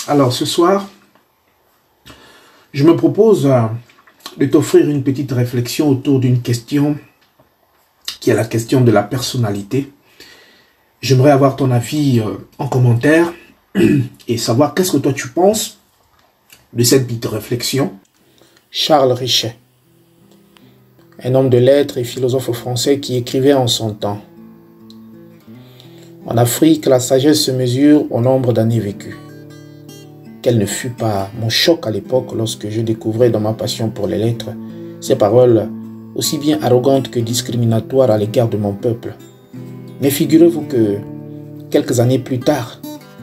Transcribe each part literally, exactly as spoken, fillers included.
Alors ce soir, je me propose euh, de t'offrir une petite réflexion autour d'une question qui est la question de la personnalité. J'aimerais avoir ton avis euh, en commentaire et savoir qu'est-ce que toi tu penses de cette petite réflexion. Charles Richet, un homme de lettres et philosophe français qui écrivait en son temps: en Afrique, la sagesse se mesure au nombre d'années vécues. Quel ne fut pas mon choc à l'époque lorsque je découvrais dans ma passion pour les lettres ces paroles aussi bien arrogantes que discriminatoires à l'égard de mon peuple. Mais figurez-vous que quelques années plus tard,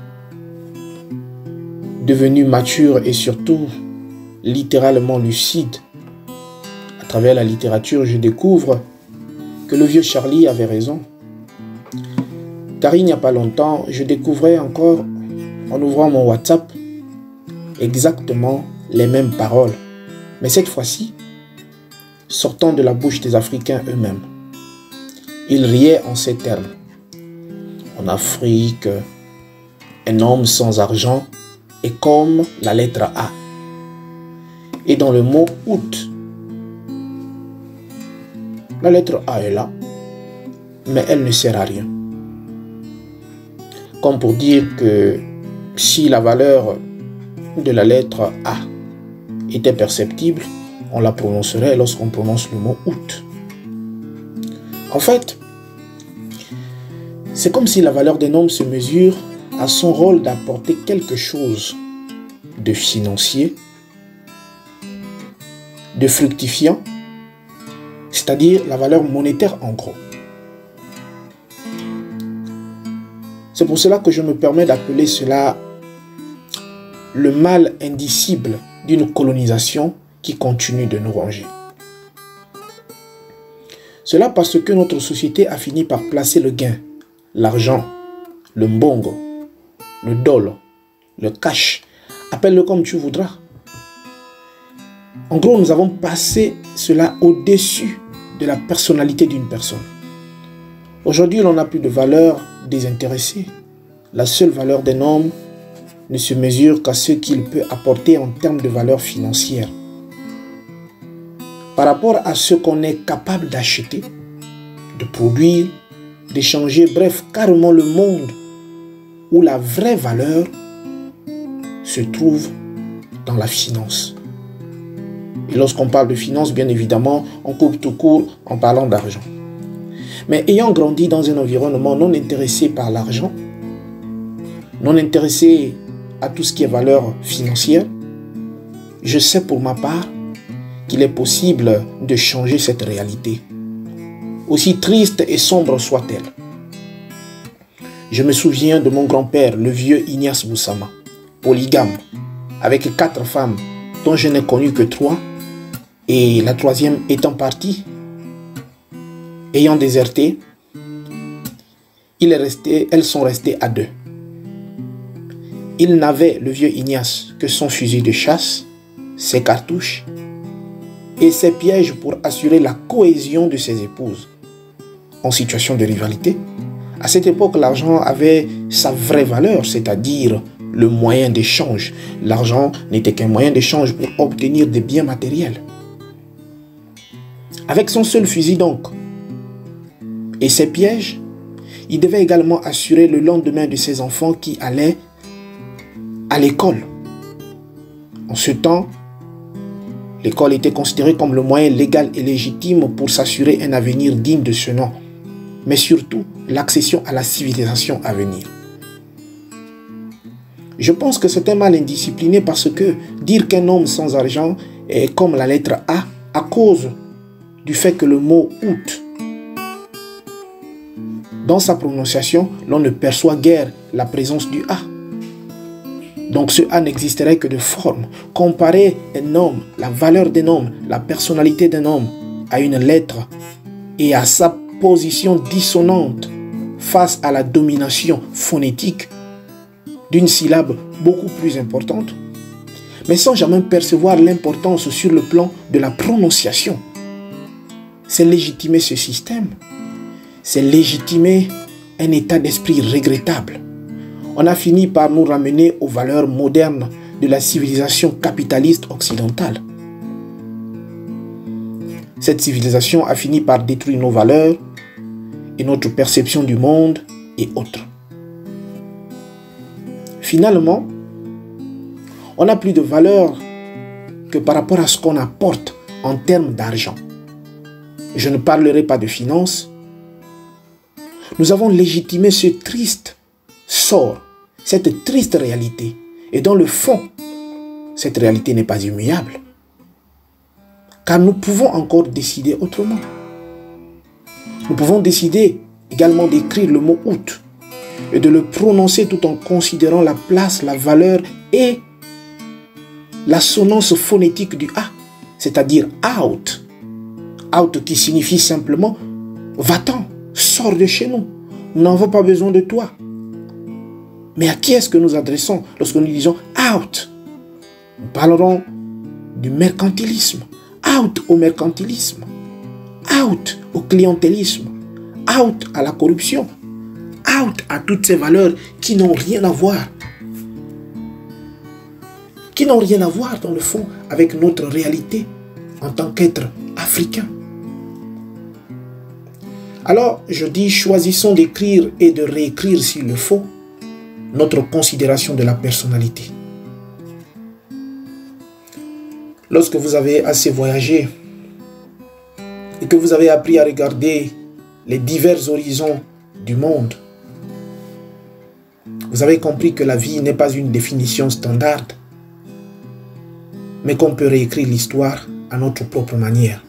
devenu mature et surtout littéralement lucide, à travers la littérature, je découvre que le vieux Charlie avait raison. Car il n'y a pas longtemps, je découvrais encore, en ouvrant mon WhatsApp, exactement les mêmes paroles, mais cette fois-ci, sortant de la bouche des Africains eux-mêmes. Ils riaient en ces termes: en Afrique, un homme sans argent est comme la lettre A. Et dans le mot août, la lettre A est là, mais elle ne sert à rien. Comme pour dire que si la valeur de la lettre A était perceptible, on la prononcerait lorsqu'on prononce le mot août. En fait, c'est comme si la valeur d'un homme se mesure à son rôle d'apporter quelque chose de financier, de fructifiant, c'est-à-dire la valeur monétaire en gros. C'est pour cela que je me permets d'appeler cela le mal indicible d'une colonisation qui continue de nous ronger. Cela parce que notre société a fini par placer le gain, l'argent, le mbongo, le dolo, le cash, appelle-le comme tu voudras. En gros, nous avons passé cela au-dessus de la personnalité d'une personne. Aujourd'hui, l'on n'a plus de valeur désintéressée. La seule valeur d'un homme ne se mesure qu'à ce qu'il peut apporter en termes de valeur financière. Par rapport à ce qu'on est capable d'acheter, de produire, d'échanger, bref, carrément le monde où la vraie valeur se trouve dans la finance. Et lorsqu'on parle de finance, bien évidemment, on coupe tout court en parlant d'argent. Mais ayant grandi dans un environnement non intéressé par l'argent, non intéressé à tout ce qui est valeur financière, je sais pour ma part qu'il est possible de changer cette réalité, aussi triste et sombre soit-elle. Je me souviens de mon grand-père, le vieux Ignace Boussama, polygame, avec quatre femmes dont je n'ai connu que trois, et la troisième étant partie, ayant déserté, il est resté, elles sont restées à deux. Il n'avait, le vieux Ignace, que son fusil de chasse, ses cartouches et ses pièges pour assurer la cohésion de ses épouses. En situation de rivalité, à cette époque, l'argent avait sa vraie valeur, c'est-à-dire le moyen d'échange. L'argent n'était qu'un moyen d'échange pour obtenir des biens matériels. Avec son seul fusil donc, et ses pièges, il devait également assurer le lendemain de ses enfants qui allaient à l'école. En ce temps, l'école était considérée comme le moyen légal et légitime pour s'assurer un avenir digne de ce nom, mais surtout l'accession à la civilisation à venir. Je pense que c'est un mal indiscipliné parce que dire qu'un homme sans argent est comme la lettre A à cause du fait que le mot août, dans sa prononciation, l'on ne perçoit guère la présence du A. Donc ce A n'existerait que de forme. Comparer un homme, la valeur d'un homme, la personnalité d'un homme à une lettre et à sa position dissonante face à la domination phonétique d'une syllabe beaucoup plus importante, mais sans jamais percevoir l'importance sur le plan de la prononciation. C'est légitimer ce système, c'est légitimer un état d'esprit regrettable. on a fini par nous ramener aux valeurs modernes de la civilisation capitaliste occidentale. Cette civilisation a fini par détruire nos valeurs et notre perception du monde et autres. Finalement, on n'a plus de valeur que par rapport à ce qu'on apporte en termes d'argent. Je ne parlerai pas de finances. Nous avons légitimé ce triste sort, cette triste réalité. Et dans le fond, cette réalité n'est pas immuable. Car nous pouvons encore décider autrement. Nous pouvons décider également d'écrire le mot « out » et de le prononcer tout en considérant la place, la valeur et l'assonance phonétique du « a », c'est-à-dire « out ». « Out » qui signifie simplement « va-t'en, sors de chez nous, nous n'avons pas besoin de toi ». Mais à qui est-ce que nous adressons lorsque nous disons « out » ? Nous parlerons du mercantilisme. Out au mercantilisme. Out au clientélisme. Out à la corruption. Out à toutes ces valeurs qui n'ont rien à voir. Qui n'ont rien à voir dans le fond avec notre réalité en tant qu'être africain. Alors, je dis, choisissons d'écrire et de réécrire s'il le faut notre considération de la personnalité. Lorsque vous avez assez voyagé et que vous avez appris à regarder les divers horizons du monde, vous avez compris que la vie n'est pas une définition standard, mais qu'on peut réécrire l'histoire à notre propre manière.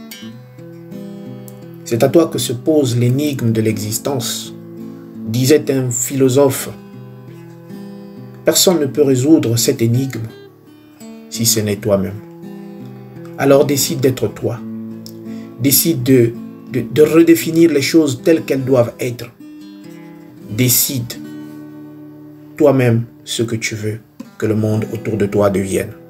C'est à toi que se pose l'énigme de l'existence, disait un philosophe. Personne ne peut résoudre cette énigme si ce n'est toi-même. Alors décide d'être toi. Décide de, de, de redéfinir les choses telles qu'elles doivent être. Décide toi-même ce que tu veux que le monde autour de toi devienne.